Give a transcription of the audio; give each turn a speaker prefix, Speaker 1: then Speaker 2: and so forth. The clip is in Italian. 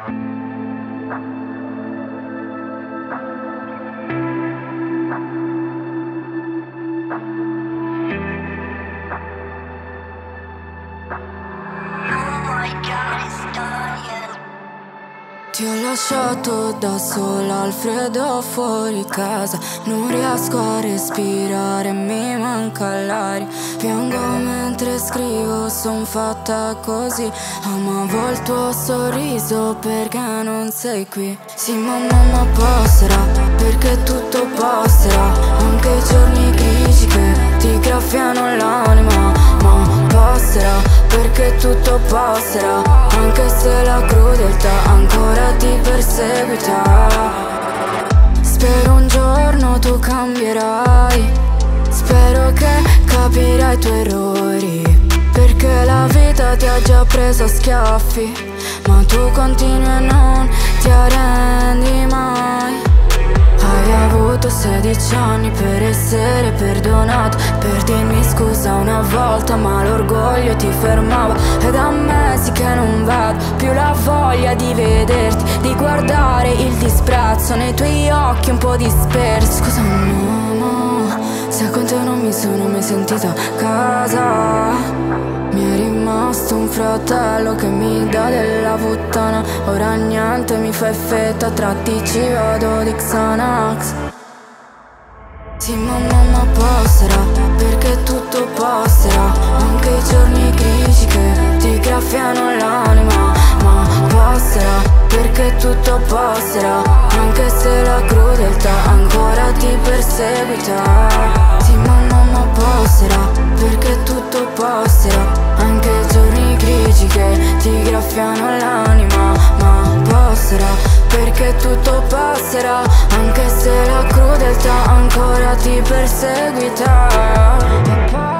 Speaker 1: Ti ho lasciato da sola al freddo fuori casa. Non riesco a respirare, mi manca l'aria. Piango mentre scrivo, son fatta così. Amavo il tuo sorriso perché non sei qui. Sì mamma passerà, perché tutto passerà. Anche i giorni grigi che ti graffiano l'anima. Ma passerà, perché tutto passerà. Anche se la crudeltà ancora ti perseguita. Spero un giorno tu cambierai. Spero che capirai i tuoi errori, perché la vita ti ha già preso a schiaffi, ma tu continui e non ti arrendi mai. Hai avuto 16 anni per essere perdonato, per dirmi scusa una volta, ma l'orgoglio ti fermava. Ed a mesi che non vedo più la voglia di vederti, di guardare il disprezzo nei tuoi occhi un po' dispersi. Scusa no, se con te non mi sono mai sentita a casa. Mi è rimasto un fratello che mi dà della puttana. Ora niente mi fa effetto, a tratti ci vado di Xanax. Sì mamma passerà, perché tutto passerà. Anche i giorni grigi che ti graffiano l'anima. Ma passerà, perché tutto passerà. Anche se la crudeltà ancora ti perseguita. Sì mamma passerà, perché tutto passerà. Anche i giorni grigi che ti graffiano l'anima. Ma passerà, perché tutto passerà. Anche se la crudeltà ancora ti perseguita.